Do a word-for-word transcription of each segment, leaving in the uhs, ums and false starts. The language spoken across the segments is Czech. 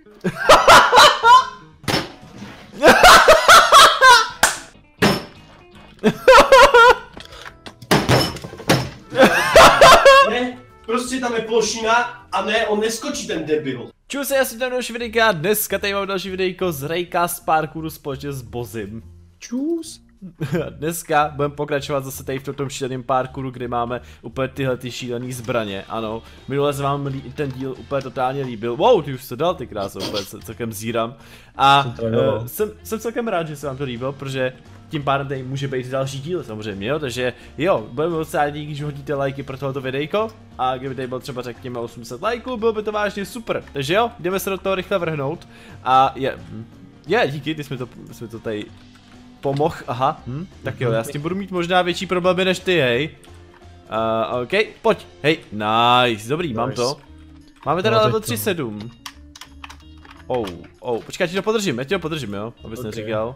Ne, prostě tam je plošina a ne, on neskočí ten debil. Čus, já jsem tam další videjka, dneska tady mám další videjko z Raycast parkouru společně s Bozim. Čus. Dneska budeme pokračovat zase tady v tom šíleném parkouru, kde máme úplně tyhle ty šílený zbraně, ano. Minule se vám ten díl úplně totálně líbil. Wow, ty už se dal, ty krásou, úplně se celkem zírám. A uh, jsem, jsem celkem rád, že se vám to líbilo, protože tím pádem tady může být další díl samozřejmě, jo, takže jo, budeme moc rádi, když hodíte lajky pro tohoto videjko a kdyby tady byl třeba řekněme osm set lajků, bylo by to vážně super, takže jo, jdeme se do toho rychle vrhnout a je, je, díky, ty jsme to, jsme to tady pomohl, aha, hm, tak jo, já s tím budu mít možná větší problémy než ty, hej. Uh, ok, pojď, hej, nice, dobrý, nice. Mám to. Máme teda no, level tři sedm. Oh, oh, počkej, já ti to podržím, já ti to podržím, jo, abys okay. neříkal.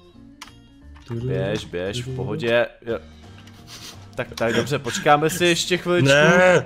Běž, běž, v pohodě, jo. Tak, tak dobře, počkáme si ještě chviličku. Ne.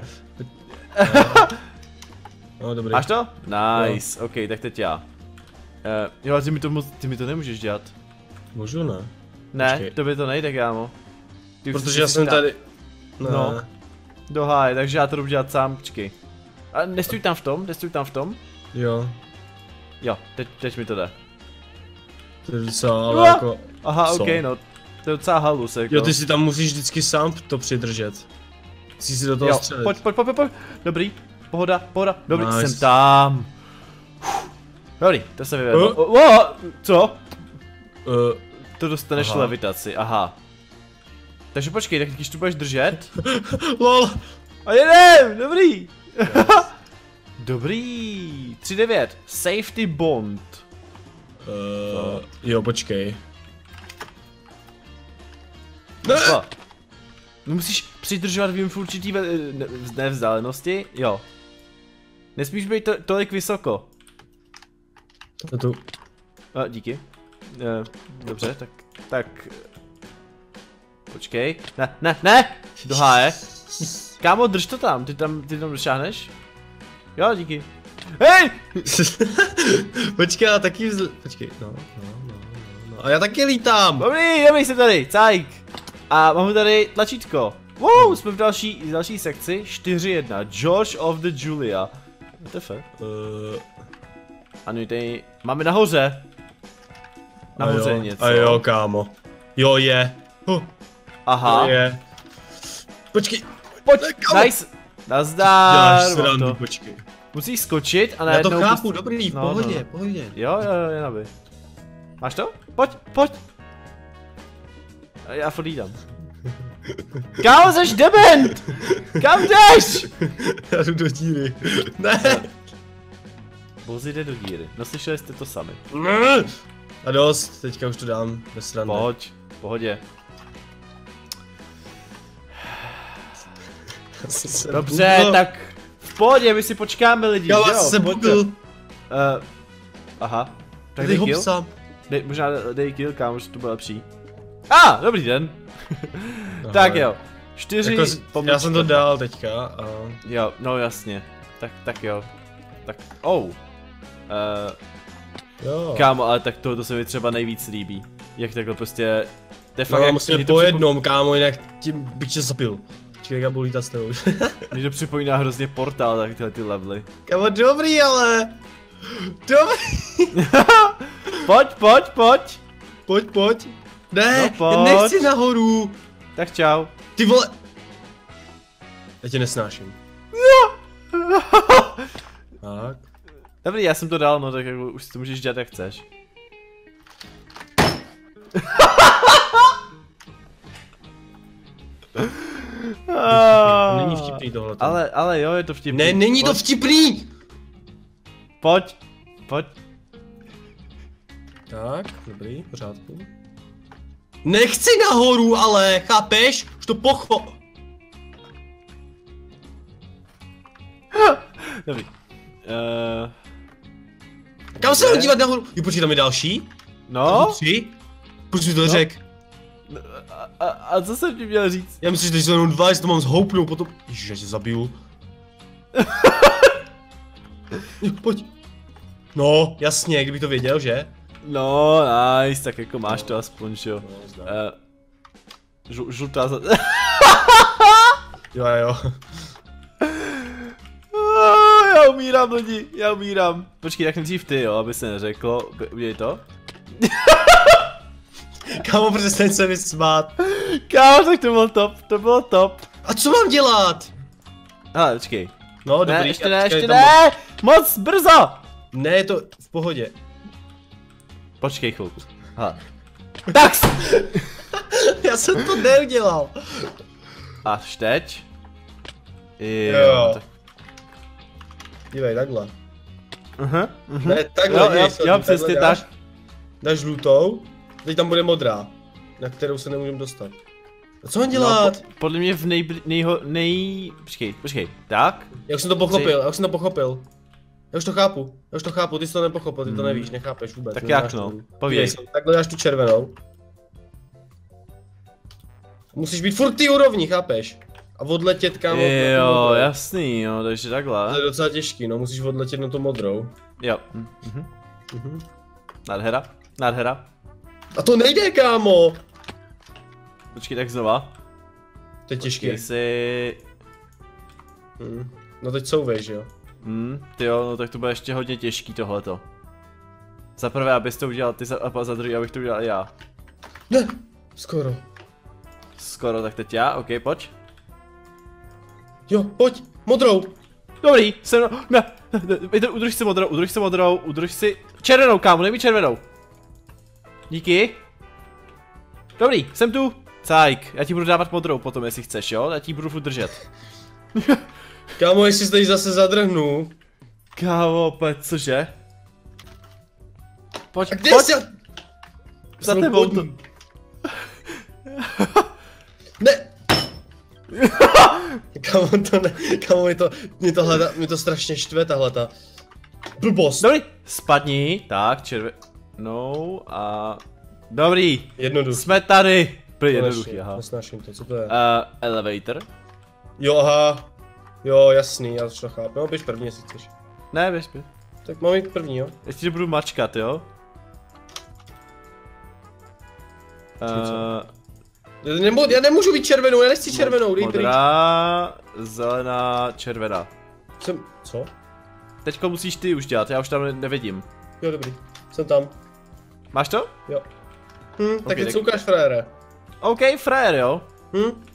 No, dobrý. Máš to? Nice, no. Ok, tak teď já. Uh, jo, ty mi to, ty mi to nemůžeš dělat. Můžu, ne? Ne, počkej. To by to nejde, kámo. Ty protože já jsem tady... Ne. No. Do háje, takže já to jdu dělat sám, počkej. A nestůj tam v tom, nestůj tam v tom. Jo. Jo, teď, teď mi to jde. To je docela, ale jako... Aha, ok, no. To je docela halus, jako. Jo, ty si tam musíš vždycky sám to přidržet. Musíš si do toho jo, střelit. Pojď, pojď, pojď, pojď. Dobrý, pohoda, pohoda, dobrý, nice. Jsem tam. Dobrý, to se vyvedlo. Uh. Oh, oh, co? Uh. To dostaneš aha. Levitaci, aha. Takže počkej, tak když tu budeš držet. Lol. A jedem, dobrý. Yes. Dobrý, tři devět, safety bond. Uh, jo, počkej. Ne. No musíš přidržovat vím v určitý ve, ne, ne vzdálenosti, jo. Nesmíš být to, tolik vysoko. To tu. A, díky. E, dobře, tak, tak. Počkej, ne, ne, ne! Do háje. Kámo, drž to tam, ty tam, ty tam došáhneš? Jo, díky. Hej! Počkej, já taky vzl... Počkej, no, no, no, no, a já taky lítám! Dobrý, dobrý, jsem tady, cajk! A máme tady tlačítko. Wow, jsme v další, další sekci, čtyři jedna, George of the Julia. W T F? Uh... Ano, tady, máme nahoře. Nahoře je něco. A jo, kámo. Jo, je. Huh. Aha. Je. Počkej. Pojď, nice. Nazdar. Děláš srandu, počkej. Musíš skočit a najednou... Já to chápu, dobrý, v no, pohodě, no. pohodě. Jo, jo, jo, jen aby. Máš to? Pojď, pojď. Já furt jídám. Kámo, seš dement! Kam jdeš? Já jdu do díry. Ne. Bozi jde do díry, no slyšeli jste to sami. Ne. A dost, teďka už to dám, bez srandy. Pojď, v pohodě. Dobře, bugl. Tak v pohodě, my si počkáme lidi, jo? Já se bugl. Uh, aha. Tak dej kill? Sám. Dej, možná dej kill, kámo, že to bude lepší. A, ah, dobrý den. Tak jo. Čtyři, jako, já jsem to dal teďka a... Jo, no jasně. Tak, tak jo. Tak, oh. Uh, jo. Kámo, ale tak to, to se mi třeba nejvíc líbí. Jak takhle prostě... No, jak musíme po jednom, kámo, jinak tím bych tě zabil. Počkej, jak budu lítat s tebou. Mně to připomíná hrozně Portál, tak tyhle ty levely. Kámo, dobrý, ale... Dobrý. Pojď, pojď, pojď. Pojď, pojď. Ne, no, pojď. Já nechci nahoru. Tak čau. Ty vole. Já tě nesnáším. No. Tak. Dobrý, já jsem to dal, no tak jako, už si to můžeš dělat jak chceš. Není vtipný tohle. Ale, ale jo, je to vtipný. Ne, není pojď. To vtipný! Pojď, pojď. Tak, dobrý, v pořádku. Nechci nahoru, ale, chápeš? Už to pocho... Dobrý. Uh, Kam se ho dívat nahoru? Jo, počkej, tam je další? No? Tři? Proč jsi to no. Řek? A, a, a co jsem ti měl říct? Já myslím, že teď jsou jenom dva, jestli to mám zhoupnout potom... Ježiš, já tě zabiju. Jo, pojď. No, jasně, kdyby to věděl, že? No, nice, tak jako máš to aspoň, že jo. Uh, žl žlutá za... Jo, jo. Já umírám lidi, já umírám. Počkej, tak nejdřív ty, jo, aby se neřeklo. Udělej to. Kámo, přestaň se vysmát. Kámo, tak to bylo top, to bylo top. A co mám dělat? Hele, počkej. No, Ne, dobrý. ještě ne, ještě ne, moc brzo. Ne, je to v pohodě. Počkej chvilku. Hele. Tak! Já jsem to neudělal. Až teď. Jo, Jo. tak. Dívej, takhle. Aha, aha. Ne, takhle, Jo, dívej, jo, takhle jo, přesně dáš, tak. Dáš žlutou, teď tam bude modrá, na kterou se nemůžeme dostat. A co mám No, dělat? po, podle mě v nej, nejho, nej... Počkej, počkej, tak? Jak jsem to pochopil, jak jsem to pochopil. Já už to chápu, já už to chápu, ty jsi to nepochopil, ty to Hmm. nevíš, nechápeš vůbec. Tak neznáš jak no, to. povídej. Dívej, takhle dáš tu červenou. Musíš být furt ty úrovni, chápeš? A odletět kámo. na tu Jo, modrou. jasný, jo, takže To takhle. je docela těžký, no, musíš odletět na tu modrou. Jo, hm, mhm. Mhm. Nádhera, nádhera. A to nejde, kámo! Počkej, tak znova. To je těžké. Počkej si... Hmm. No teď souvej, že jo? Hm, tyjo, no tak to bude ještě hodně těžký tohleto. Za prvé, abys to udělal ty, za, a za druhý, abych to udělal i já. Ne, skoro. Skoro, tak teď já, ok, pojď. Jo, pojď, modrou. Dobrý, jsem, ne, ne, ne, udrž si modrou, udrž si modrou, udrž si červenou, kámo, dej mi červenou. Díky. Dobrý, jsem tu. Cajk, já ti budu dávat modrou potom, jestli chceš, jo? Já ti budu furt držet. Kámo, jestli tady zase zadrhnu. Kámo, opět, cože? Pojď, A kde pojď, jsi? za tebou to. Ne. Kámo, to ne, kámo, mi to, mi to, hleda, mi to strašně štve, tahleta. Blbost. Dobrý, spadni, tak, červenou a... Dobrý, Jednoduchý. jsme tady. Byli jednoduchý, aha. Nesnáším to, co to je? Uh, elevator. Jo, aha. Jo, jasný, já už to chápu. No, běž první, jestli chceš. Ne, běž, běž. Tak mám jít první, jo? Ještě budu mačkat, jo? Uh, Já, nemo, já nemůžu být červenou, já nechci červenou, dej pryč. modrá, zelená, červená. Jsem, co? Teďko musíš ty už dělat, já už tam ne- nevidím. Jo, dobrý. Jsem tam. Máš to? Jo. Hm, tak Ok, teď tak- se ukáž, frére. OK, frajer, jo. Hm?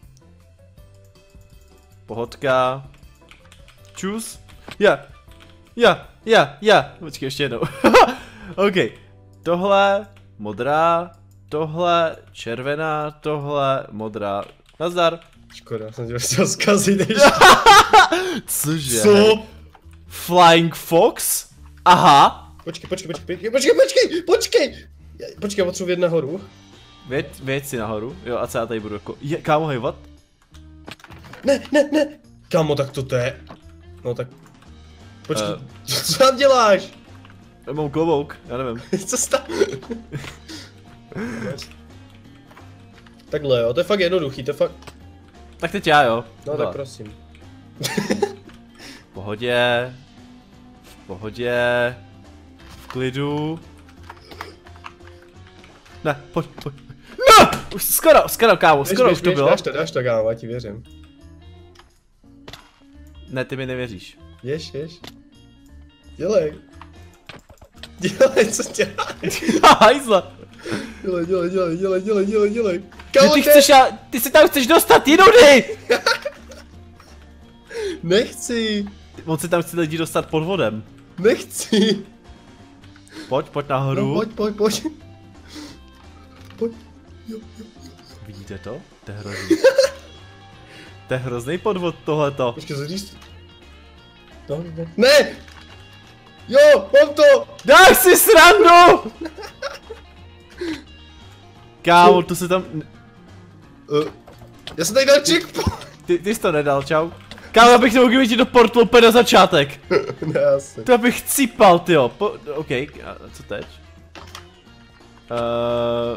Pohodka. Čus. Ja. Ja, ja, ja. Počkej, ještě jednou. OK. Tohle, modrá, tohle, červená, tohle, modrá. Nazdar. Škoda, jsem tě chtěl zkazit ještě. Cože? Co? Flying Fox? Aha. Počkej, počkej, počkej, počkej, počkej, počkej, počkej! Já- Počkej, já potřebuji jet nahoru. Věď, věď si nahoru. Jo, a co já tady budu jako... Je, kámo, hej, what? Ne, ne, ne. Kámo, tak to to je. No tak. Počkej, Eh. co tam děláš? Já mám klobouk, já nevím. Co jsi tam? Takhle jo, to je fakt jednoduchý, to je fakt. Tak teď já, jo. No Hele, tak prosím. V pohodě. V pohodě. V klidu. Ne, pojď, pojď. No! Už skoro, skoro, kámo, skoro Běž, už to běž, bylo. Dáš to, dáš to, kámo, já ti věřím. Ne, ty mi nevěříš. Běž, běž. Dělej. Dělej, co děláš? Hajzla. Dělej, dělej, dělej, dělej, dělej, dělej, dělej. Ty, Kámo, ty ne- chceš, já, ty se tam chceš dostat, jinudy! Nechci, On se tam chce lidi dostat pod vodem. nechci. Pojď, pojď No, nahoru. pojď, pojď, pojď. Pojď. Jo, jo. Vidíte to? To je hrozný. To je hrozný podvod tohleto. Počkej, zadíš. No, ne. Ne! Jo, mám to! Daj si srandu! Kámo, to se tam... Uh, já jsem tady dal checkpoint. Ty, ty jsi to nedal, čau. Kámo, já bych nemohl jít do portlu úplně na začátek. Ne, asi. To bych cípal, tyjo. Po, OK, a co teď? Uh,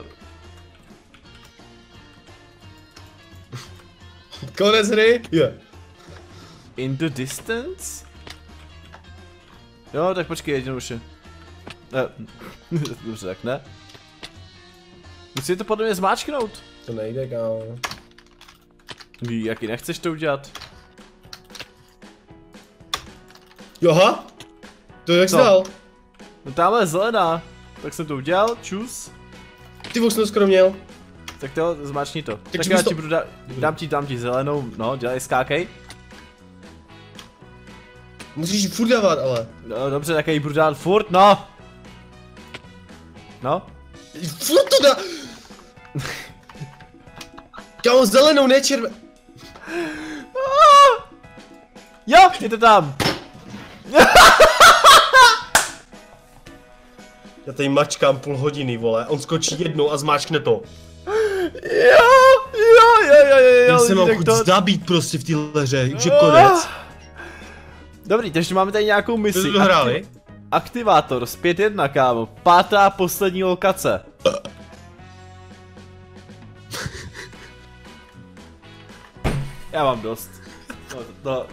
Konec hry? Je. in the distance? Jo, tak počkej, jednoduše. Ne. Dobře, tak ne. Musíte to podle mě zmáčknout. To nejde, kámo. Jaký nechceš to udělat? Joha? To jak jsi dal? No tamhle je zelená. Tak jsem to udělal, čus. Ty už jsem to skoro měl. Tak to, zmáčkni to. Tak, Tak já to... ti budu dát, dám ti, dám ti zelenou, no, dělej, skákej. Musíš furt dávat, ale. No, dobře, tak já ji budu dát furt, no. No. Furt to dá... Já mám zelenou, ne červenou. Jo, je to tam. Já tady mačkám půl hodiny, vole, on skočí jednou a zmáčkne to. Jo, jo, jo, jo, jo, Já se mám chuť to... zabít prostě v téhle hře, už je konec. Dobrý, takže máme tady nějakou misi. To dohráli? Aktiv... Aktivátor z pět jedna, kámo. Pátá poslední lokace. Já mám dost. No, to...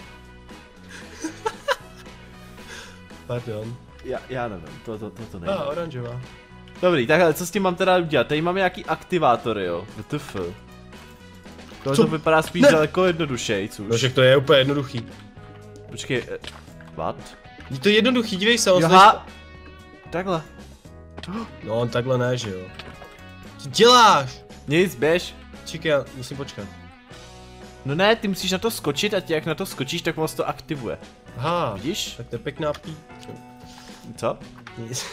Pardon. Já, já nevím, to, to, to, to nejde. Ah, oranžová. Dobrý, takhle, co s tím mám teda udělat? Tady máme nějaký aktivátory, jo. W T F. To, to vypadá spíš ne. daleko jednodušej, což. No, že to je úplně jednoduchý. Počkej, eh, what? Je to jednoduchý, dívej se, on Jaha. Takhle. No, on takhle ne, že jo. Co děláš? Nic, běž. Čekaj, já musím počkat. No ne, ty musíš na to skočit a tě, jak na to skočíš, tak moc to aktivuje. Aha, vidíš? Tak to je pěkná pí... Co? Nic.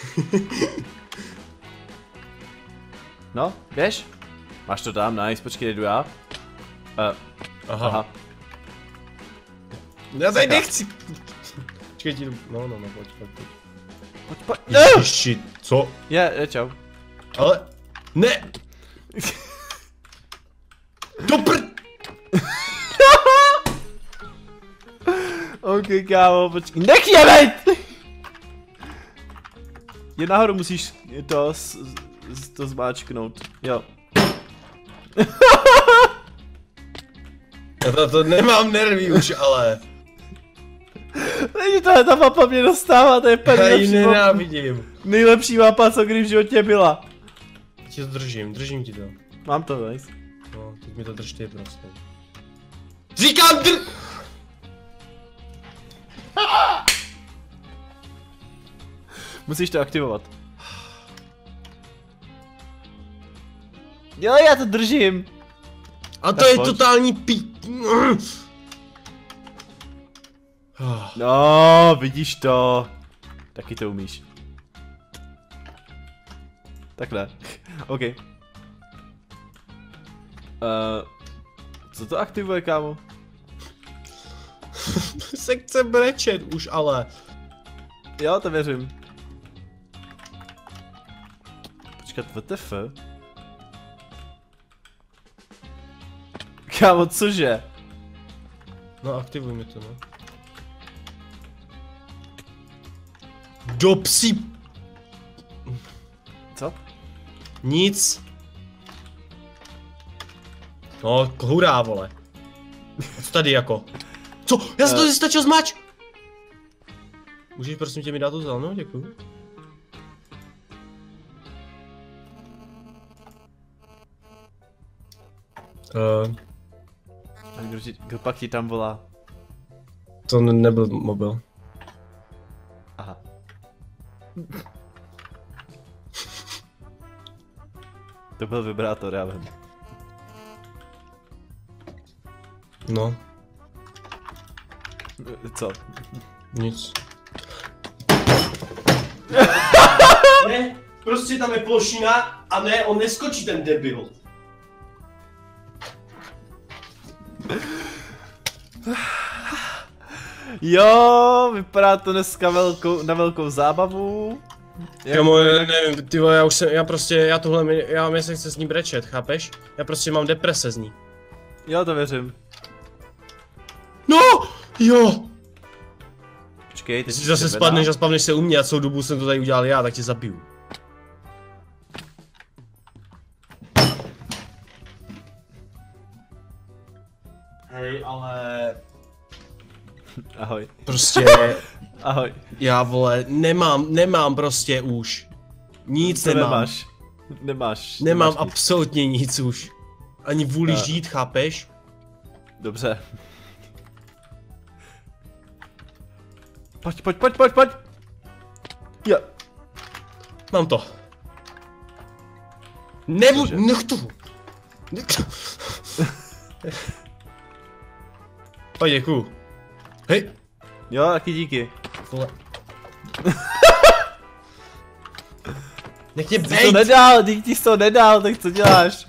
No, běž. Máš to tam, nice, počkej, jdu já. Uh, aha. aha. Já tady nechci. Počkej, ti jdu... No, no, no, pojď, pojď, pojď. Pojď, pojď. Ježiši, co? Je, je, čau. Ale... Ne! Do prd... Ok, kámo, počkej. Nech je, vejt! Je nahoru, musíš to, s, s, to zmáčknout, jo. Já to, to nemám nervy už, ale... Není to, ta mapa mě dostává, to je Já ji nejlepší mapa. nenávidím. Nejlepší mapa, co kdy v životě byla. Ti to držím, držím ti to. Mám to, nice. No, teď mi to drž ty prostě. Říkám dr... Musíš to aktivovat. Jo, já to držím. A to tak je pojď. totální pí... No, vidíš to. Taky to umíš. Takhle. OK. Uh, co to aktivuje, kámo? Se chce brečet už, ale... Jo, to věřím. Počkat, W T F? Kámo, cože? No, aktivuj mi to, no. Do psí... Co? Nic. No, hurá, vole. Co tady jako? Co? Já jsem to uh. stačil zmač! Můžeš prosím tě mi dát tu zelenou? Děkuju. Uh. A kdo, ti, kdo pak ti tam volá? To ne nebyl mobil. Aha. To byl vibrátor, já vím. No. Co? Nic. Ne, prostě tam je plošina a ne, on neskočí ten debil. Jo, vypadá to dneska velkou, na velkou zábavu. Kamo, nevím, ty vole, já už jsem, já prostě, já tohle, já mě se chce s ní brečet, chápeš? Já prostě mám deprese z ní. Jo, to věřím. No, jo! Počkej, teď si zase spadneš a spavneš se u mě a celou dobu jsem to tady udělal já, tak tě zabiju. Hej, ale... Ahoj. Prostě... Ahoj. Já vole, nemám, nemám prostě už. Nic Co nemám. nemáš? Nemáš. Nemám nemáš nic. absolutně nic už. Ani vůli A- žít, chápeš? Dobře. Pojď, pojď, pojď, pojď, pojď. Jo. Mám to. Nebudu, Cože? nechtu. Nechtu. Pojď, děkuju. Hej. Jo, taky díky. Vole. Nech mě Ty to bejt. nedal, dík ti jsi to nedal, tak co děláš?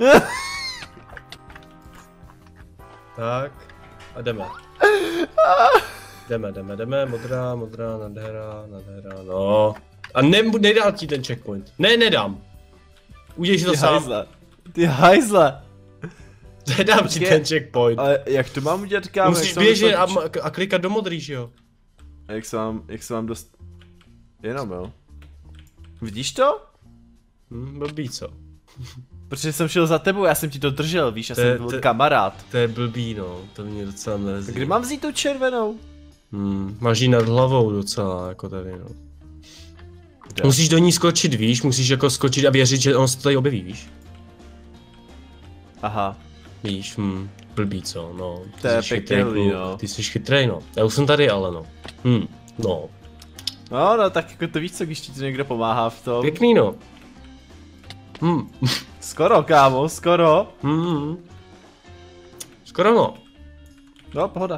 Tak. A jdeme. Jdeme, jdeme, jdeme. Modrá, modrá, nádhera, nádhera, no. A ne, nedal ti ten checkpoint. Ne, nedám. Udělej si to Ty sám. hajzle. Ty hajzle. Nedám ti Počkej. ten checkpoint. Ale jak to mám udělat, kámo? Musíš Jak se mám běžet a, dostat- ma- a klikat do modrý, že jo? Jak se mám, jak se mám dost... Jenom jo. Vidíš to? Hm, blbý, co? Protože jsem šel za tebou, já jsem ti to držel, víš, já To je- jsem byl to- kamarád. To je blbý, no. To mě docela mrzí. Kdy mám vzít tu červenou? Hmm, máš jí nad hlavou docela, jako tady, no. Kde? Musíš do ní skočit, víš? Musíš jako skočit a věřit, že on se tady objeví, víš? Aha. Víš, hm, blbý, co, no. Ty To je jsi chytrej pěkný, kluk, no. Ty jsi chytrej, no. Já už jsem tady, ale no. Hm, no. No, no, tak jako to víš co, když ti to někdo pomáhá v tom. Pěkný, no. Hm, Skoro, kámo, skoro. hm. Skoro no. No, pohoda.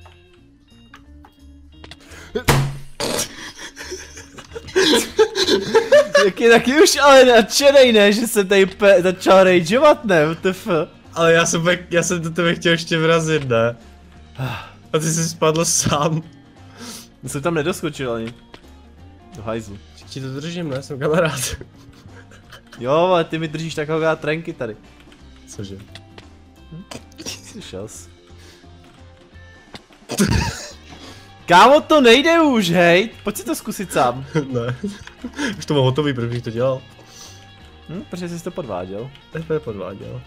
Jak je taky už ale nadšenej, ne, že jsem tady pe- začal rageovat, ne, W T F. Ale já jsem, já jsem do tebe chtěl ještě vrazit, ne? A ty jsi spadl sám. Já jsem tam nedoskočil ani. Do hajzlu. Ti to držím, ne? Jsem kamarád. Jo, ale ty mi držíš taková trenky tady. Cože? Slyšel jsi. Kámo, to nejde už, hej, pojď si to zkusit sám. Ne. Už to mám hotový, proč bych to dělal? Hm, protože jsi to podváděl. To je podváděl.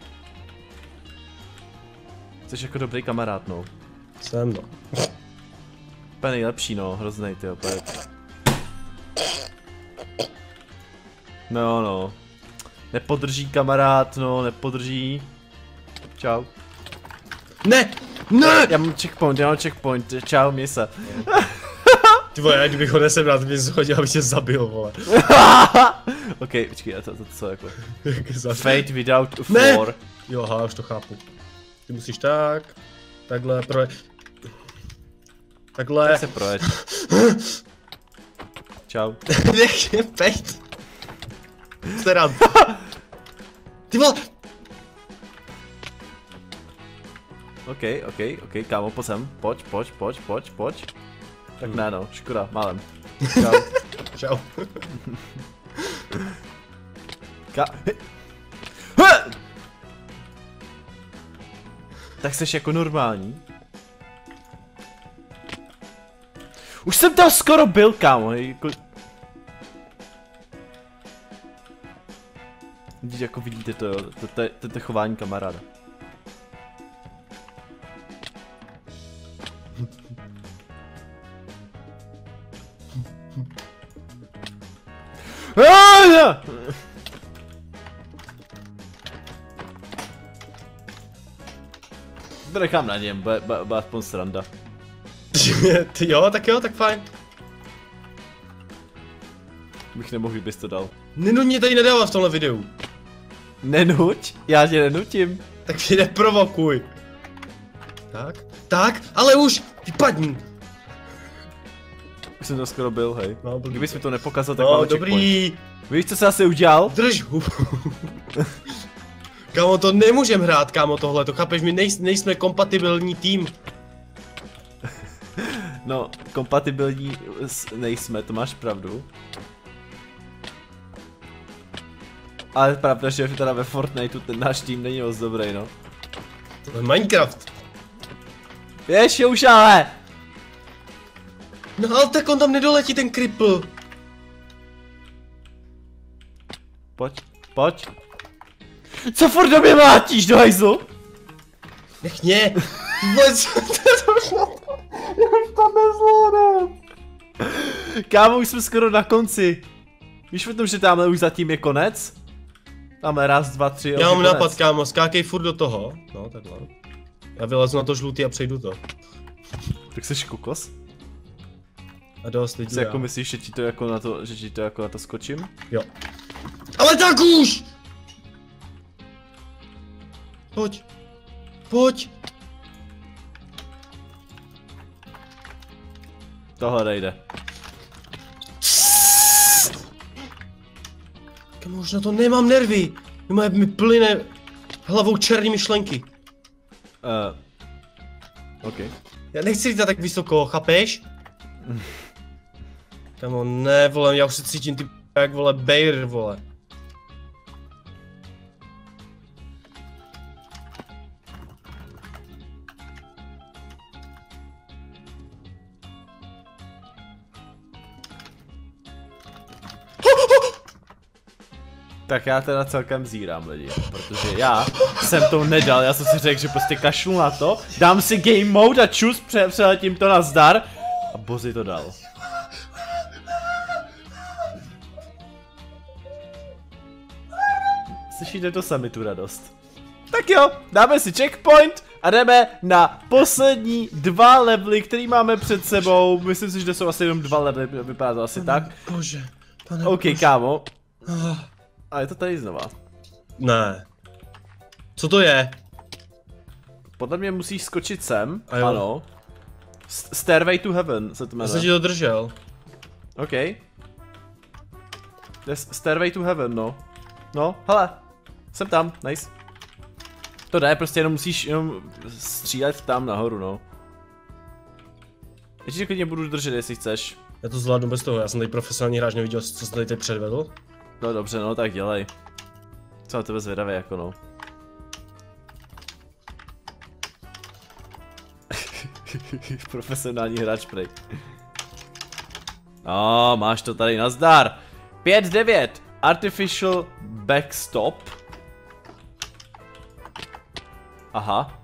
Jsi jako dobrý kamarád, no. Jsem, no. Úplně nejlepší, no, hroznej, ty opět. No, no. Nepodrží kamarád, no, nepodrží. Čau. Ne! Ne! Já mám checkpoint, já mám checkpoint, čau, mě se. Ty vole, já kdybych ho nesebral, ty bys schodil, aby tě zabil, vole. Ok, počkej, a to, to, to co jako? Jak zabil. Fate without a Ne! floor. Jo, aha, už to chápu. Ty musíš tak, takhle, pro... Takhle. Tak se projeď. Čau. Nech mě pejt. Serám. Ty vole. Ok, ok, ok, kámo, pojď sem, pojď, pojď, pojď, pojď, pojď. Tak ne no, škoda, málem. Čau. Čau. Ka... He! Tak jsi jako normální. Už jsem tam skoro byl, kámo, jako... Vidíte, jako vidíte to, jo, to, to, to, to je chování kamaráda. To nechám na něm, bude, bude, bude aspoň sranda. Ty jo, tak jo, tak fajn. Bych nemohl, kdybys to dal. Nenut mě tady nedává v tomhle videu. Nenuť? Já tě nenutím. Tak mě neprovokuj. Tak, tak, ale už, vypadni. Už jsem to skoro byl, hej. No, blbý. Kdybys mi to nepokazal, tak No, máme dobrý. checkpoint. Víš, co jsi asi udělal? Drž hubu. Kámo, to nemůžem hrát, kámo, tohle, to chápeš, my nej, nejsme kompatibilní tým. No, kompatibilní s- nejsme, to máš pravdu. Ale pravda, že teda ve Fortniteu ten náš tým není moc dobrý, no. To je Minecraft. Běž už ale! No ale tak on tam nedoletí, ten kripl. Pojď, pojď. Co furt do mě mlátíš, do hajzlu? Nech mě. Vůbec, to už na to, já už to nezvládám. Kámo, už jsme skoro na konci. Víš o tom, že tamhle už zatím je konec? Máme raz, dva, tři, Já mám nápad, kámo, skákej furt do toho. No, takhle. Já vylezu na to žlutý a přejdu to. Tak jsi kokos? A dost lidí. Co jako myslíš, že ti to jako na to, že ti to jako na to skočím? Jo. Ale tak už! Pojď. Pojď. Tohle nejde. Kámo, už na to nemám nervy. Moje mi plyne hlavou černý myšlenky. Uh, OK. Já nechci jít tak vysoko, chápeš? Kámo, ne, vole, já už se cítím ty jak, vole, Bayer, vole. Tak já teda celkem zírám lidi, protože já jsem to nedal, já jsem si řekl, že prostě kašlu na to, dám si game mode a čus, pře přeletím to na zdar a Bozy to dal. Slyšíte to sami tu radost. Tak jo, dáme si checkpoint a jdeme na poslední dva levely, který máme před sebou. Myslím si, že to jsou asi jenom dva levely, vypadá to asi tak. Bože, pane OK, bože. kámo. A je to tady znova. Ne. Co to je? Podle mě musíš skočit sem, A jo. ano. S Stairway to Heaven se to Já jsem jmenuje. ti to držel. OK. To je Stairway to Heaven, no. No, hele. Jsem tam, nice. To jde, prostě jenom musíš jenom střílet tam nahoru, no. Ještě klidně budu držet, jestli chceš. Já to zvládnu bez toho, já jsem tady profesionální hráč, neviděl, co jsi tady teď předvedl. No dobře, no tak dělej. Co na tebe zvědavě, jako no. Profesionální hráč, prej. No, máš to tady, nazdar. pět devět. Artificial backstop. Aha.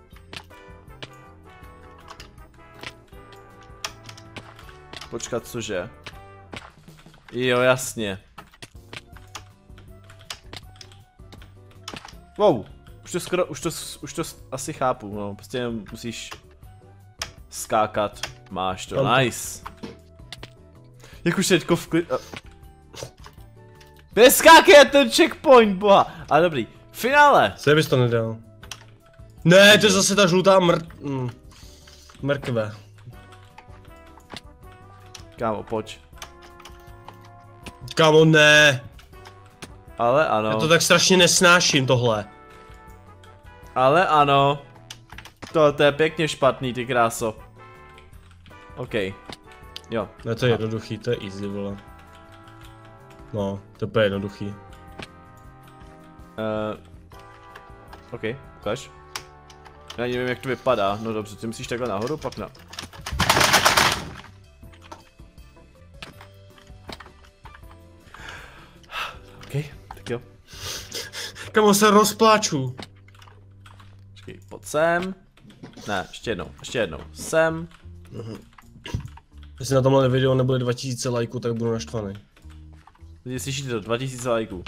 Počkat, cože? Jo, jasně. Wow, už to skoro, už to, už to asi chápu, no, prostě jenom musíš skákat, máš to, nice. Jak už teďko v klid... Neskákej ten checkpoint, boha, ale dobrý, finále. Co bys to nedal? Ne, to je zase ta žlutá mr... Mm. mrkve. Kámo, pojď. Kámo, ne. Ale ano. Já to tak strašně nesnáším, tohle. Ale ano. To, to je pěkně špatný, ty kráso. OK. Jo. Ne, to je jednoduchý, to je easy, vole. No, to je úplně jednoduchý. Uh, OK, ukaž. Já nevím, jak to vypadá. No dobře, ty musíš takhle nahoru, pak na... OK, tak jo. Kamo, se rozpláču. Počkej, pojď sem. Ne, ještě jednou, ještě jednou. Sem. Jestli na tomhle videu nebude dva tisíce lajků, tak budu naštvaný. Lidi, slyšíte to, dva tisíce lajků.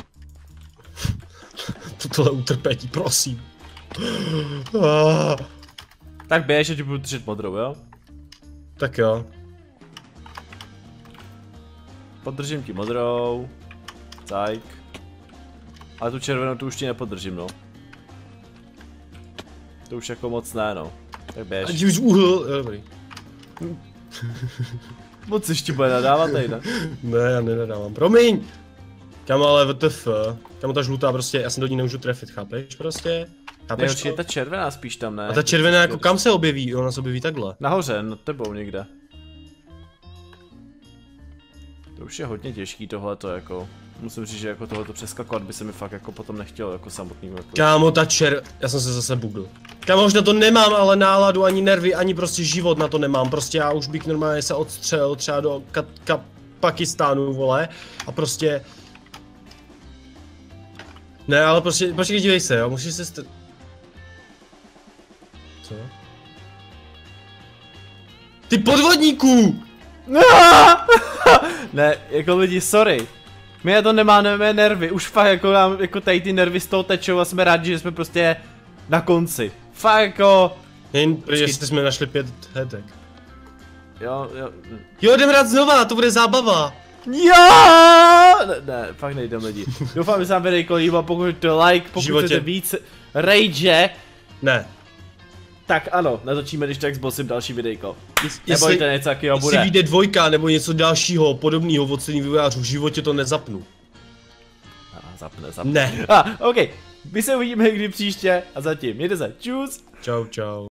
Tohle utrpětí, prosím. Ah. Tak běž, že ti budu držet modrou, jo? Tak jo. Podržím ti modrou. Tak. Ale tu červenou tu už ti nepodržím, no. To už jako moc ne, no. Tak běž. A ti už uhl, dobrý. Moc si ještě bude nadávat tady, ne? Ne, já nenadávám, promiň! Kamo, ale W T F, kamo ta žlutá prostě, já se do ní nemůžu trefit, chápeš prostě? Chápeš Ne, určitě ta červená spíš tam, ne? A ta červená jako kam se objeví? Ona se objeví takhle. Nahoře, nad tebou někde. To už je hodně těžký tohleto, jako. Musím říct, že jako tohleto přeskakovat by se mi fakt jako potom nechtělo, jako samotným jako. Kámo, ta čer... Já jsem se zase bugl. Kámo, už na to nemám, ale náladu, ani nervy, ani prostě život na to nemám. Prostě já už bych normálně se odstřelil třeba do ka ka Pakistánu, vole. A prostě... Ne, ale prostě, počkej, dívej se, jo, musíš se st... Co? Ty podvodníků! Ne, jako lidi, sorry. My na to nemáme nervy, už fakt jako nám, jako tady ty nervy z toho tečou a jsme rádi, že jsme prostě na konci. Fakt jako... Jen, protože jsme našli pět headek. Jo, jo. Jo, jdem hrát znova, to bude zábava. Jo! Ne, ne, fakt nejdem lidi. Doufám, že se vám videjko líbilo, pokud to like, pokud chcete víc rage. Ne. Tak ano, natočíme když tak s bossem další videjko. Jest, Nebojte, něco takového bude. Jestli vyjde dvojka nebo něco dalšího podobného od stejných vývojářů, v životě to nezapnu. A, zapne, zapne. Ne. A, ok. My se uvidíme někdy příště a zatím, mějte se, čus. Čau, čau.